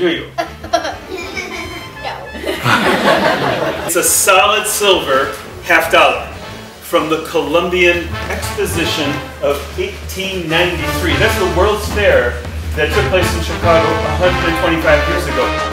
do you? No. It's a solid silver $50 from the Columbian Exposition of 1893. That's the World's Fair that took place in Chicago 125 years ago.